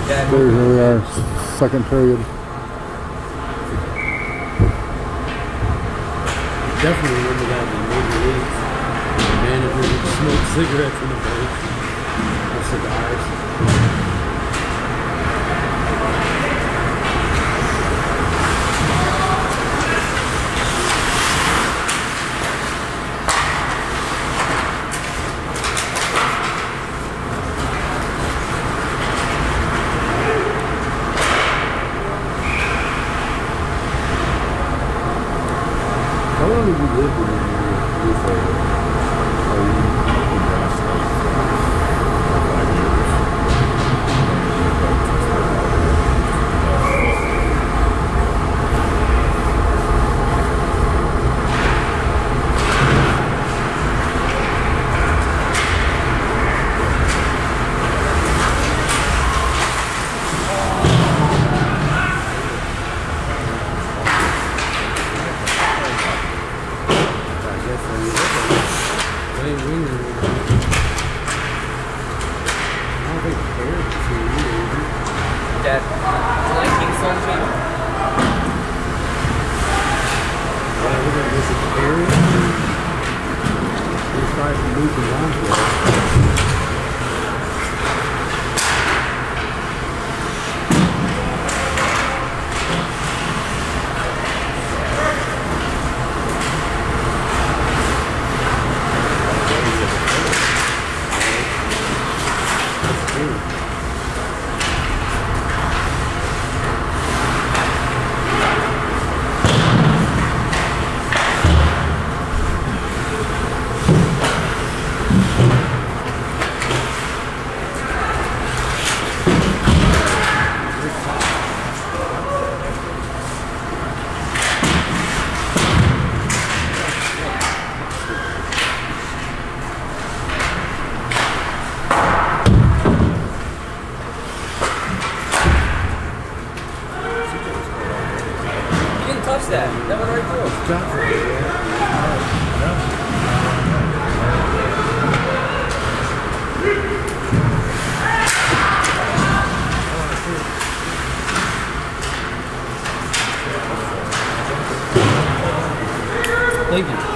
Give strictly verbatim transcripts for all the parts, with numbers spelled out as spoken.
Yeah, There, here we are, second period. Definitely remember that in the Major Leagues. The manager would smoke cigarettes in the break or cigars. How long have you lived in the roof area? Are you in last like five years? Dad, do you like King Song too? Yeah, we're going to visit the area. We'll try to move them on to it. Touch that. That went right through. Thank you.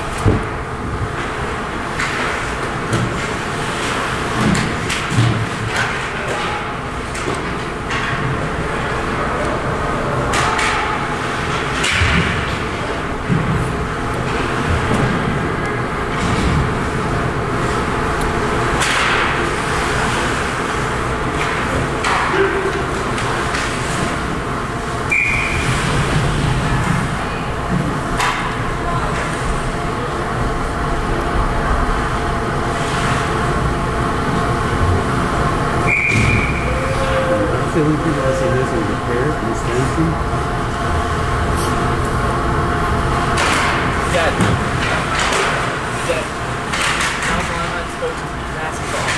The only people that say this is repair and station. Dad. Dad. How come I'm not supposed to be basketball?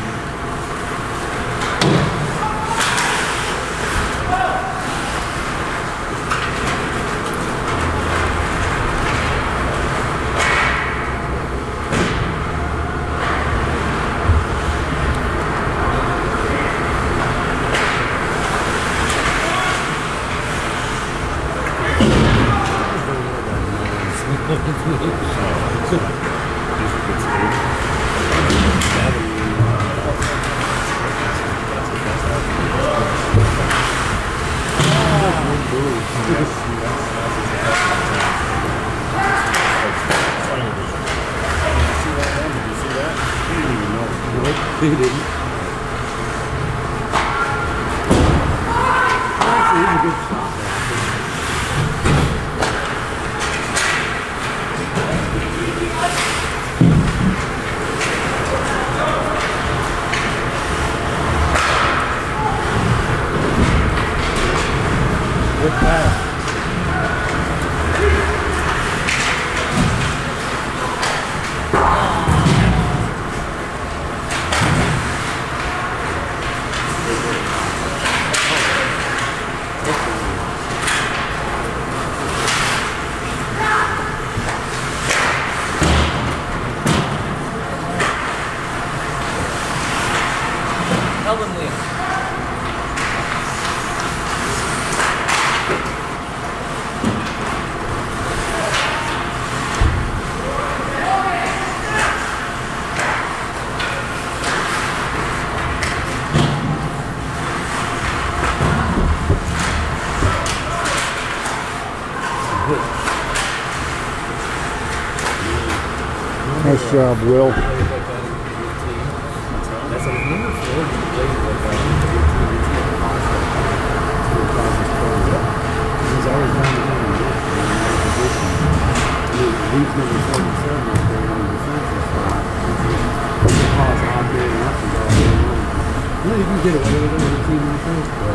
He didn't. Actually, he's a good shot. With that. Tell them, Liam. job, Will. Played like that in the eighteen. That's a number four. You played like that in the eighteen. It's like constant. It's really constant scoring. He's always down the line. In that position. He leaves number forty-seven out there in the defensive spot. He can cause operating up and all day long. You know, you can get away with it with a team defense, but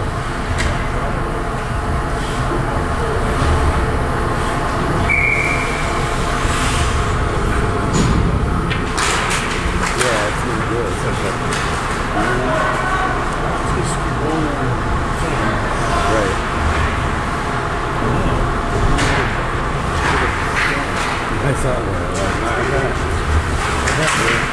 yeah, it's really good. It's like that. Just one right. I saw that. Like that. That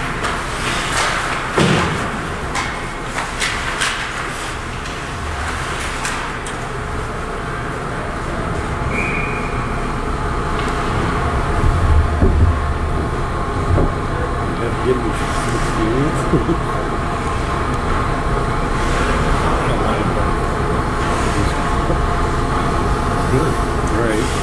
give me some experience. Right.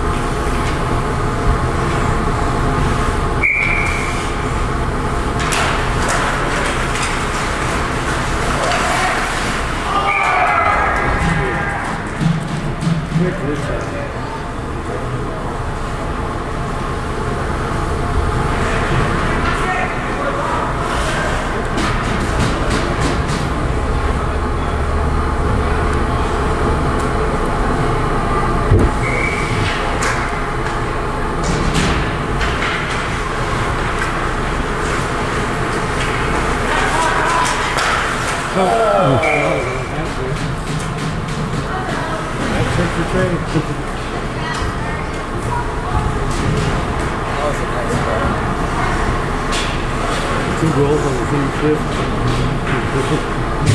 Two goals on the same shift.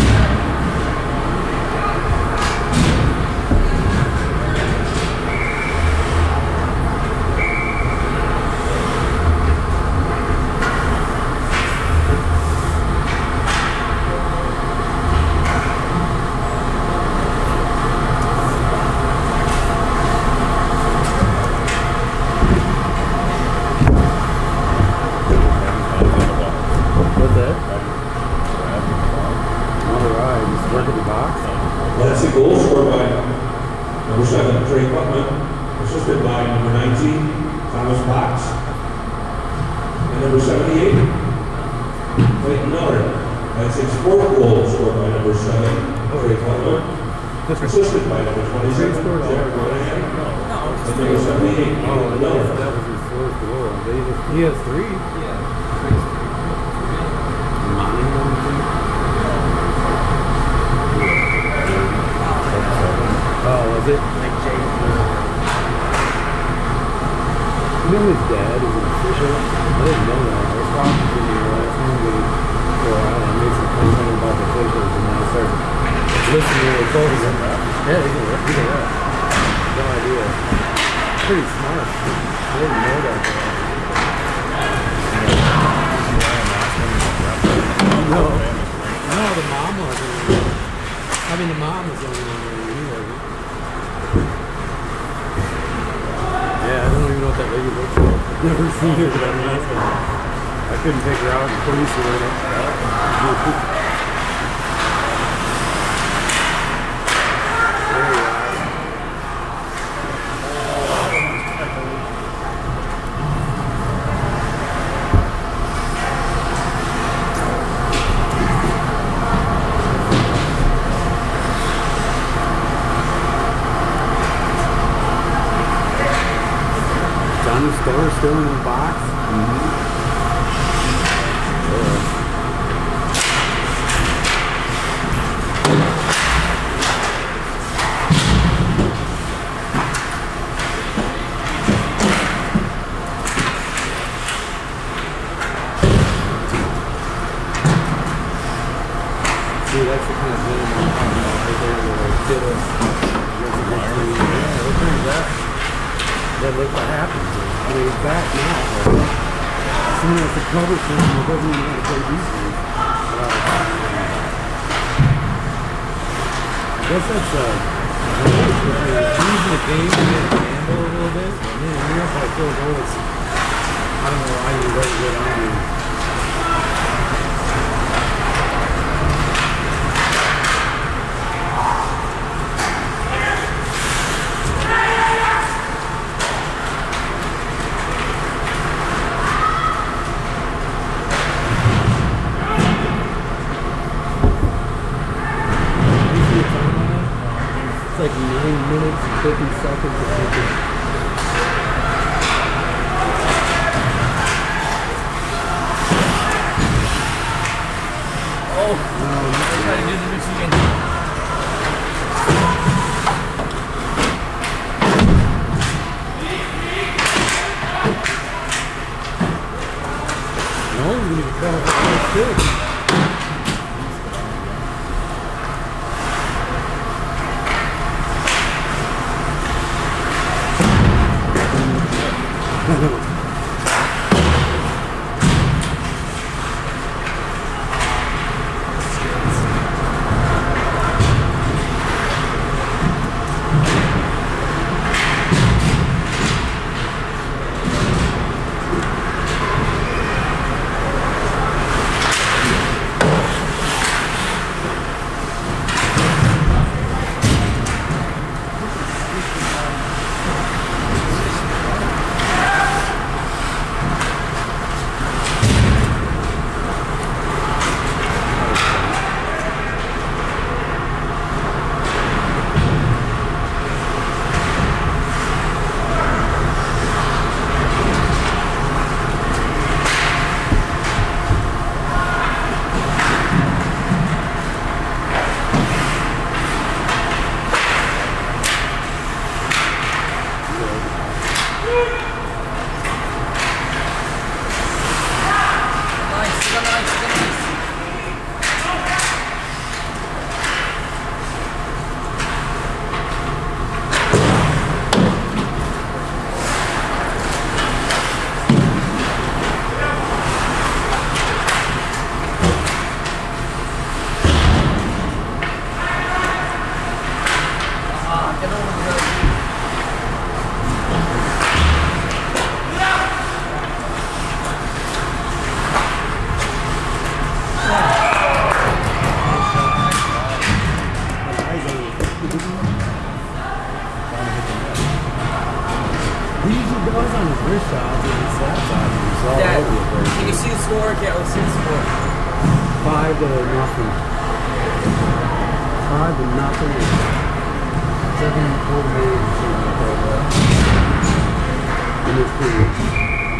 Lansing goal scored by number seven, Trey Putman, assisted by number nineteen, Thomas Potts, and number seventy-eight, Clayton Miller. Lansing's fourth goal scored by number seven, Trey Putman, assisted by number twenty-seven, Jared Monahan, and number seventy-eight, Oh, Miller. that was his fourth goal. He has three. Yeah. Oh, was it? Like Jay. You know his dad is an official? I didn't know that. I was talking to him last time for a while. I made some complaint about the officials, and then I started listening to what told him. Yeah, he's a rep. He's a rep. No idea. Pretty smart. I didn't know that. No. No, the mom wasn't. I mean, the mom was the only one there. He wasn't. Yeah, I don't even know what that lady looks like. I've never seen her, but I mean, that's like, I couldn't pick her out in police or whatever. There you are. Johnny Stoller still in the box? Mm-hmm. See, that's the kind of thing I'm talking about right there where they fit us. Yeah, what kind is that? That look what happens. I mean, he's back now. Someone has to cover someone that doesn't even want to play defense. I guess that's uh, changing the game to get a gamble a little bit. Man, Europe, I feel goals. I don't know why you wrote good on me. It's like nine minutes and fifty seconds or something. Oh, no, they're trying to do the Michigan. No, we need to cut off the first stick. Five to nothing. Five to nothing. Seven forty-eight or something like that. In this period.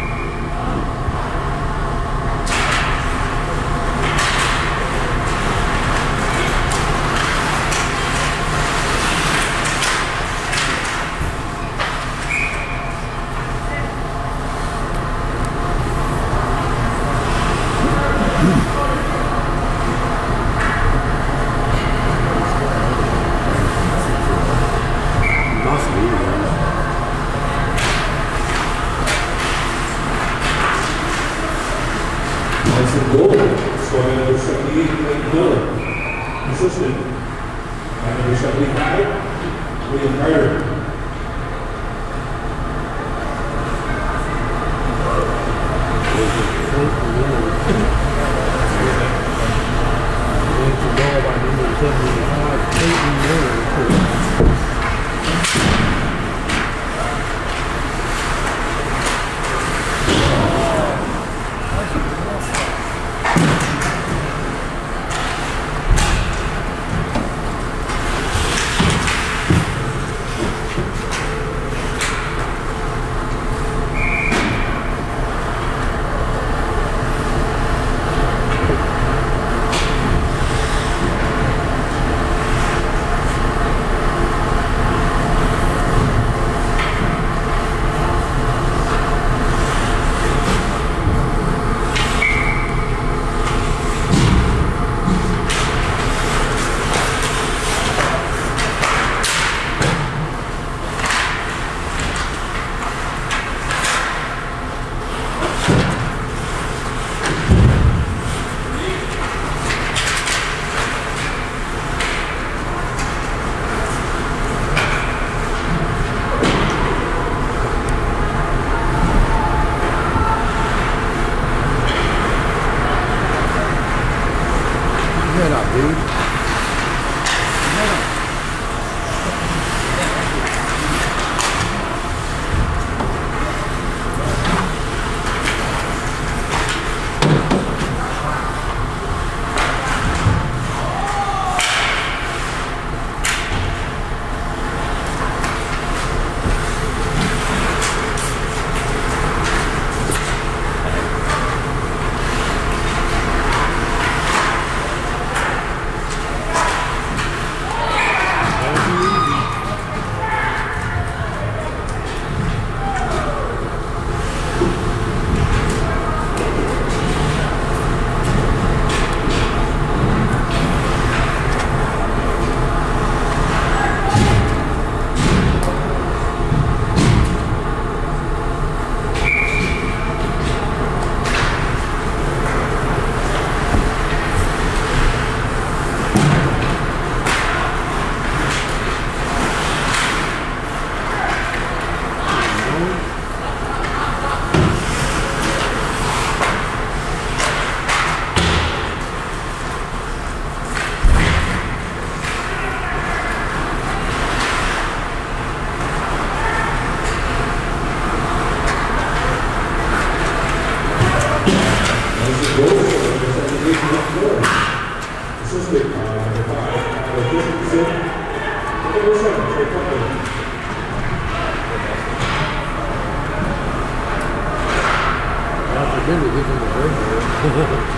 Lansing goal, scoring number seventy-eight, Blake Miller. Assistant by number seventy-five, William Carter. Christensen. Number seven, Trey Putman. God forbid we give him a break here.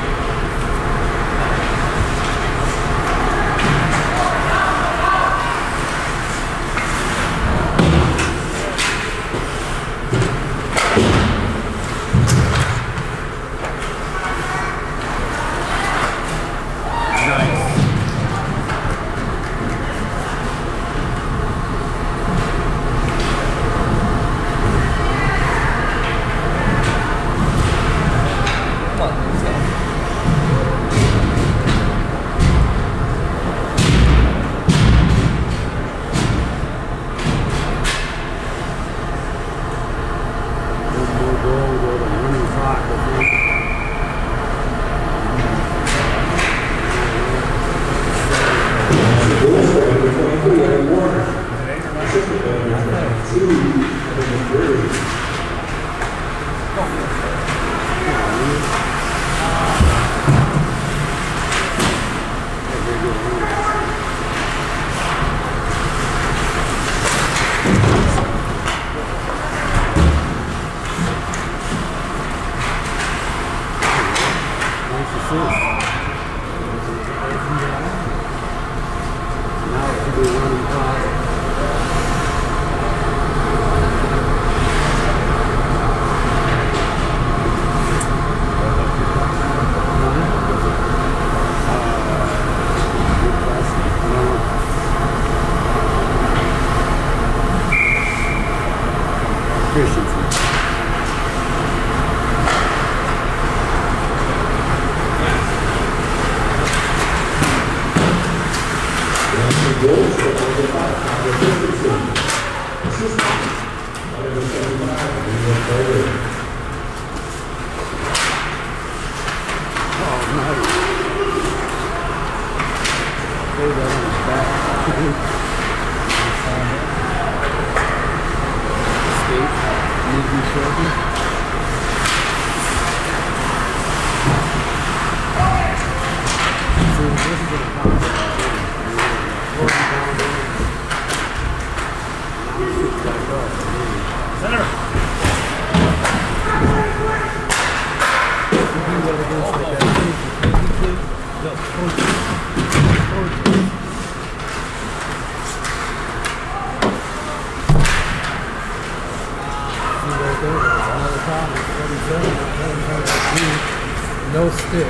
No stick.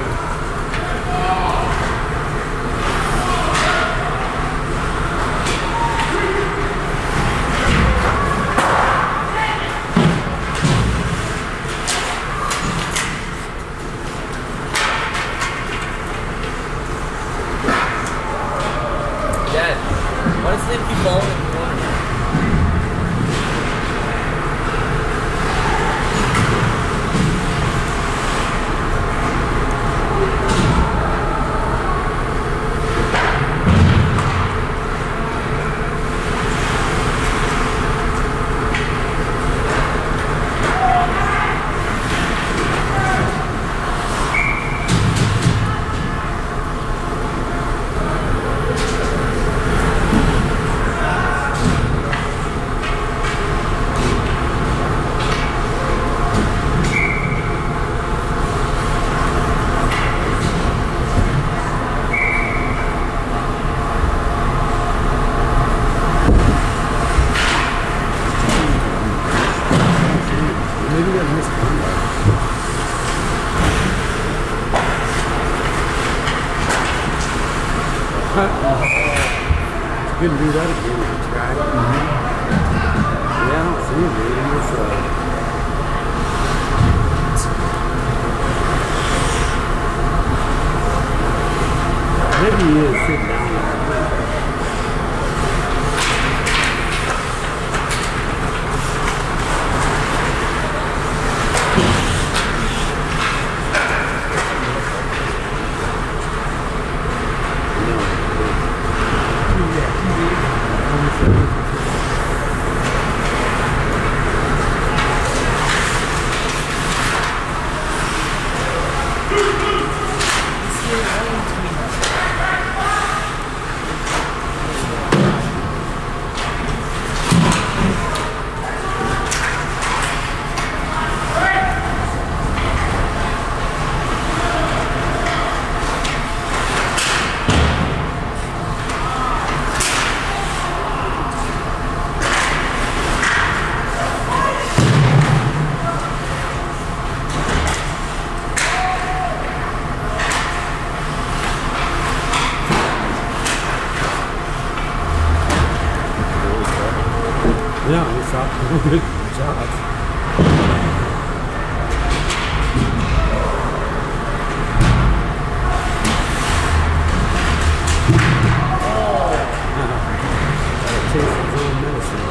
Dad, why does it keep falling in the water? Couldn't do that again if you tried. Mm-hmm. Yeah, I don't see him, dude. It's, uh... maybe he is sitting down there. shot. Good shots. Gotta taste his own medicine.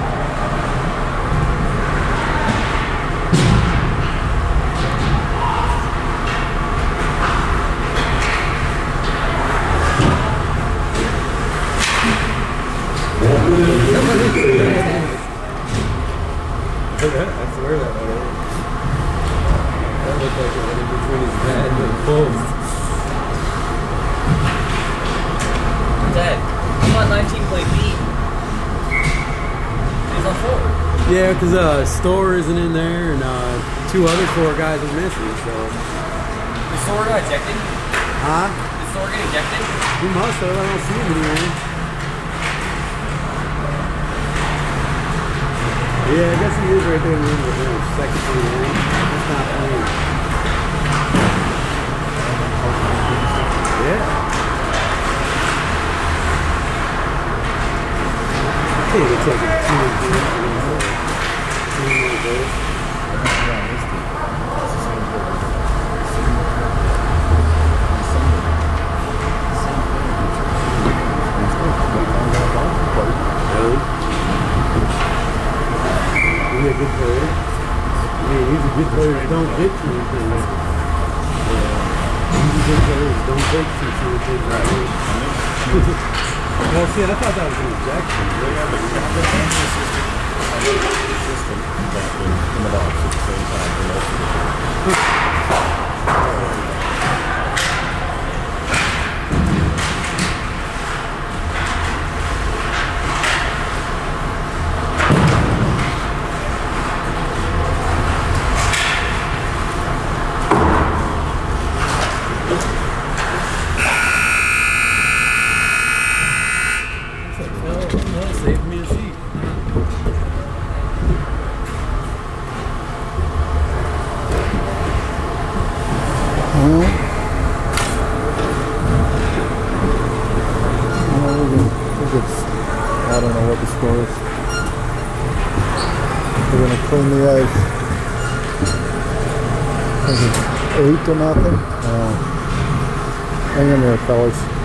I swear that one is. That looked like it went in between his head and the post. Dad, I'm on nineteen play B. He's on four. Yeah, because uh, Store isn't in there, and uh, two other four guys are missing, so. Is Thor got ejected? Huh? Did Thor get ejected? He must have. I don't see him anywhere. Yeah, I guess he is right there in the room with him. Second to the end. That's not playing. Yeah. I think it's like a two and three. Two more goals. Really? He's a good player. I mean, he's a good player who don't get to anything. Yeah. He's a good player who don't take to anything. Well, see, I thought that was an ejection. They have a defensive system. I think it's a system that in, in the box at the same time for most of the time. Save me a seat. Well, well, we can, I think it's, I don't know what the score is. We're going to clean the ice. I think it's eight to nothing. Uh, hang in there, fellas.